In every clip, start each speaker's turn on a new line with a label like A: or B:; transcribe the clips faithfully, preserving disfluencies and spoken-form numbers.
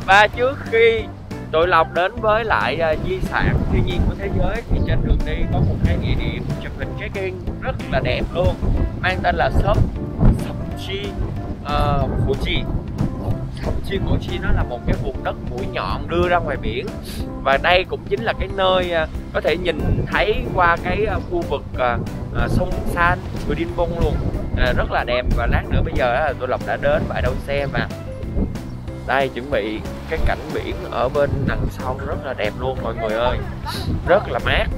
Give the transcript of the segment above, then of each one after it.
A: Và trước khi tụi Lộc đến với lại uh, di sản thiên nhiên của thế giới thì trên đường đi có một cái địa điểm chụp hình check-in rất là đẹp luôn, mang tên là shop Chi uh, Củ Chi. Chi Củ Chi nó là một cái vùng đất mũi nhọn đưa ra ngoài biển, và đây cũng chính là cái nơi uh, có thể nhìn thấy qua cái uh, khu vực uh, uh, sông San của Đinh Bông luôn, uh, rất là đẹp. Và lát nữa bây giờ uh, tụi Lộc đã đến bãi đậu xe mà đây chuẩn bị cái cảnh biển ở bên đằng sông rất là đẹp luôn mọi người ơi, rất là mát.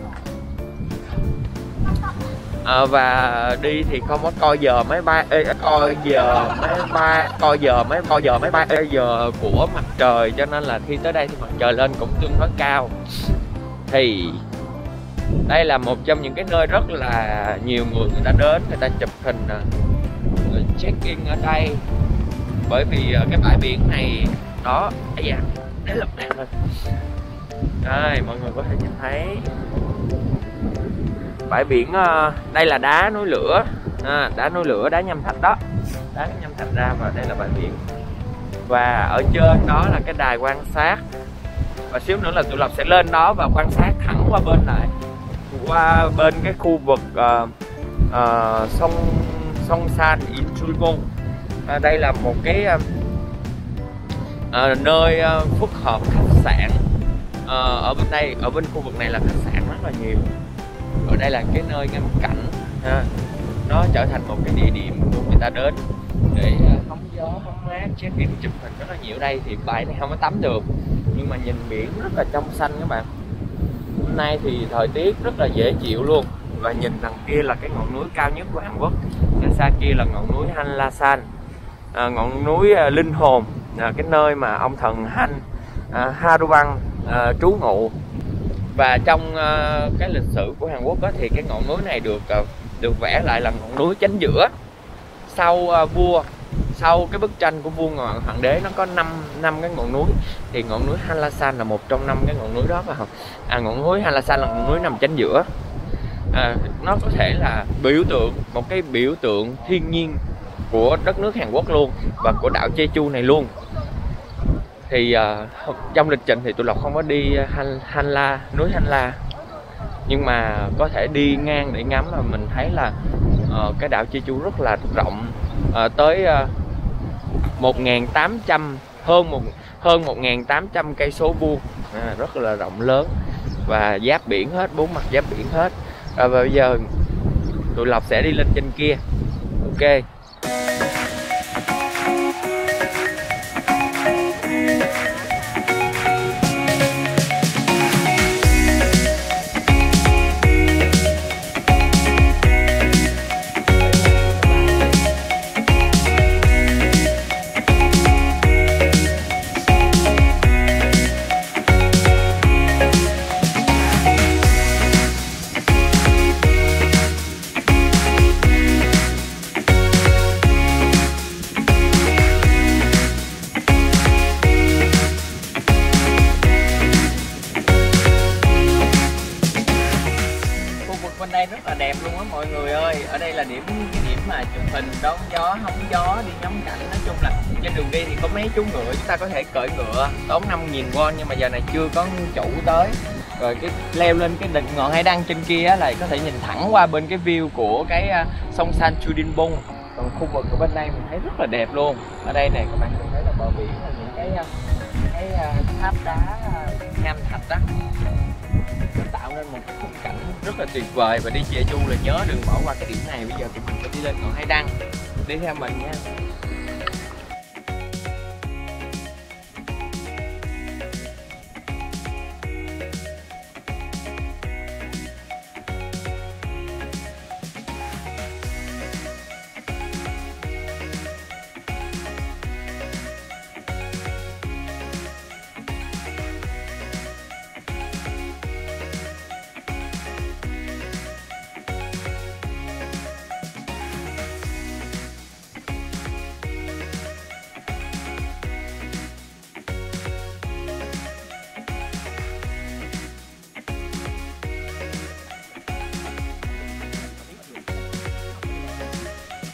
A: À, và đi thì không có coi giờ máy bay, ê, coi giờ máy bay, coi giờ máy coi giờ máy bay, ê, giờ của mặt trời, cho nên là khi tới đây thì mặt trời lên cũng tương đối cao. Thì đây là một trong những cái nơi rất là nhiều người người ta đến, người ta chụp hình check in ở đây, bởi vì cái bãi biển này đó, ấy da, đấy là đèn thôi. Đây mọi người có thể nhìn thấy bãi biển, đây là đá núi lửa, à, đá núi lửa, đá nhâm thạch đó, đá nhâm thạch ra, và đây là bãi biển. Và ở trên đó là cái đài quan sát, và xíu nữa là tụi Lộc sẽ lên đó và quan sát thẳng qua bên này, qua bên cái khu vực uh, uh, sông sông San Inchulbong. À, đây là một cái uh, uh, nơi uh, phức hợp khách sạn, uh, ở bên đây, ở bên khu vực này là khách sạn rất là nhiều. Ở đây là cái nơi ngắm cảnh, ha. Nó trở thành một cái địa điểm của người ta đến để hóng gió, hóng mát, check in, chụp hình rất là nhiều. Đây thì bãi này không có tắm được, nhưng mà nhìn biển rất là trong xanh các bạn. Hôm nay thì thời tiết rất là dễ chịu luôn. Và nhìn đằng kia là cái ngọn núi cao nhất của Hàn Quốc, đằng xa kia là ngọn núi Hanlasan, à, ngọn núi à, linh hồn, à, cái nơi mà ông thần Han à, Harubang à, trú ngụ. Và trong uh, cái lịch sử của Hàn Quốc đó, thì cái ngọn núi này được uh, được vẽ lại là ngọn núi chính giữa. Sau uh, vua, sau cái bức tranh của vua Ngọ Hoàng đế nó có năm năm cái ngọn núi, thì ngọn núi Hanlasan là một trong năm cái ngọn núi đó. Và à, ngọn núi Hanlasan là ngọn núi nằm chính giữa. À, nó có thể là biểu tượng, một cái biểu tượng thiên nhiên của đất nước Hàn Quốc luôn, và của đảo Jeju này luôn. Thì uh, trong lịch trình thì tụi Lộc không có đi Han, Hanla, núi Hanla, nhưng mà có thể đi ngang để ngắm. Mà mình thấy là uh, cái đảo Jeju rất là rộng, uh, tới uh, một nghìn tám trăm, hơn một hơn một nghìn tám trăm cây số vuông, à, rất là rộng lớn và giáp biển hết, bốn mặt giáp biển hết. À, và bây giờ tụi Lộc sẽ đi lên trên kia. Ok. Bên đây rất là đẹp luôn á mọi người ơi. Ở đây là điểm cái điểm mà chụp hình, đón gió, hóng gió, đi ngắm cảnh. Nói chung là trên đường đi thì có mấy chú ngựa, chúng ta có thể cưỡi ngựa, tốn năm nghìn won, nhưng mà giờ này chưa có chủ tới. Rồi cái leo lên cái đỉnh ngọn hải đăng trên kia á, là có thể nhìn thẳng qua bên cái view của cái uh, sông San Chudinbong. Còn khu vực ở bên đây mình thấy rất là đẹp luôn. Ở đây này các bạn nhìn thấy là bờ biển, là những cái uh, cái uh, tháp đá uh, nham thạch đó, tạo nên một cái khung cảnh rất là tuyệt vời. Và đi Jeju là nhớ đừng bỏ qua cái điểm này. Bây giờ tụi mình sẽ đi lên ngọn hải đăng, đi theo mình nha.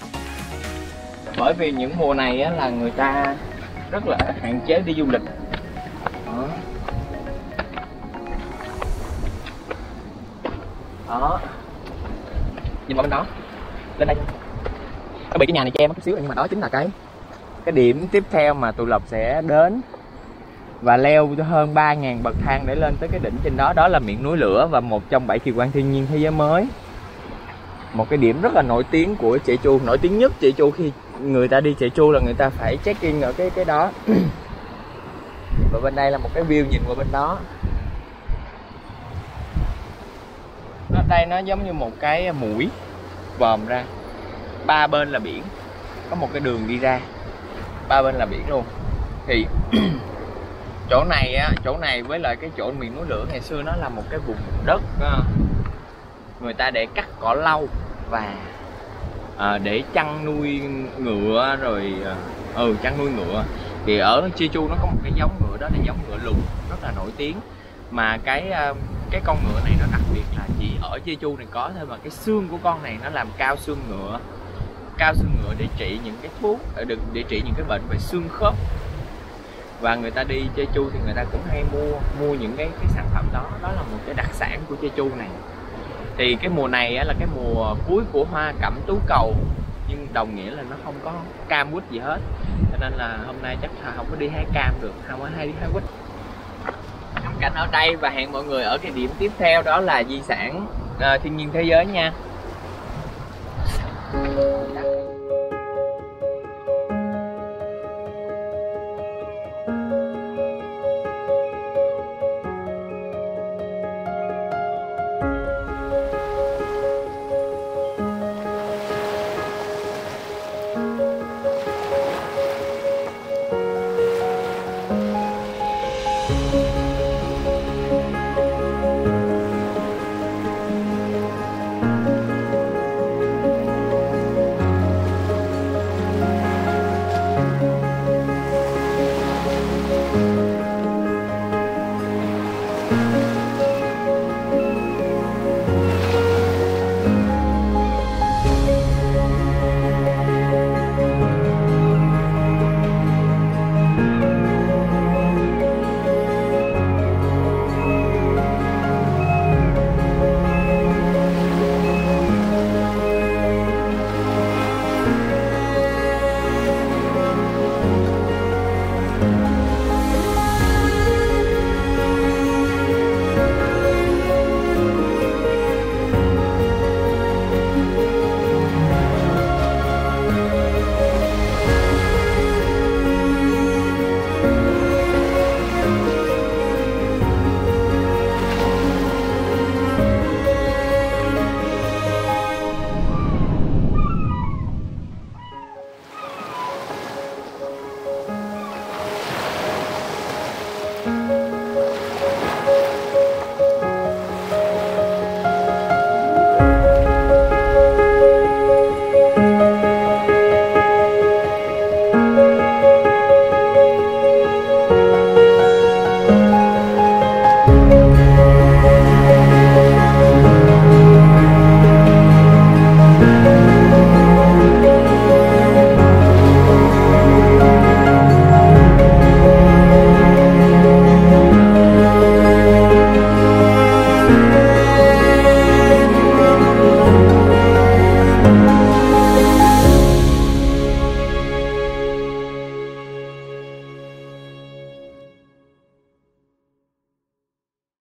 A: Bởi vì những mùa này á, là người ta rất là hạn chế đi du lịch, Đó. Đó. Nhìn vào bên đó. Lên đây. Có bị cái nhà này che em một chút xíu nhưng mà đó chính là cái cái điểm tiếp theo mà tụi Lộc sẽ đến và leo hơn ba nghìn bậc thang để lên tới cái đỉnh trên đó. Đó là miệng núi lửa và một trong bảy kỳ quan thiên nhiên thế giới mới. Một cái điểm rất là nổi tiếng của Jeju, nổi tiếng nhất Jeju. Khi người ta đi Jeju là người ta phải check in ở cái cái đó. Và bên đây là một cái view nhìn qua bên đó. Ở đây nó giống như một cái mũi vòm ra, ba bên là biển, có một cái đường đi ra, ba bên là biển luôn. Thì chỗ này á, chỗ này với lại cái chỗ miền núi lửa ngày xưa nó là một cái vùng đất người ta để cắt cỏ lau và à, để chăn nuôi ngựa rồi ừ chăn nuôi ngựa. Thì ở Jeju nó có một cái giống ngựa đó là giống ngựa lùn rất là nổi tiếng, mà cái cái con ngựa này nó đặc biệt là chỉ ở Jeju này có thôi, mà cái xương của con này nó làm cao xương ngựa, cao xương ngựa để trị những cái thuốc, để, để trị những cái bệnh về xương khớp. Và người ta đi Jeju thì người ta cũng hay mua mua những cái cái sản phẩm đó, đó là một cái đặc sản của Jeju này. Thì cái mùa này á, là cái mùa cuối của hoa cẩm tú cầu, nhưng đồng nghĩa là nó không có cam quýt gì hết, cho nên là hôm nay chắc là không có đi hái cam được, không có hay đi hái quýt. Ngắm cảnh ở đây và hẹn mọi người ở cái điểm tiếp theo, đó là di sản uh, thiên nhiên thế giới nha. Thank you.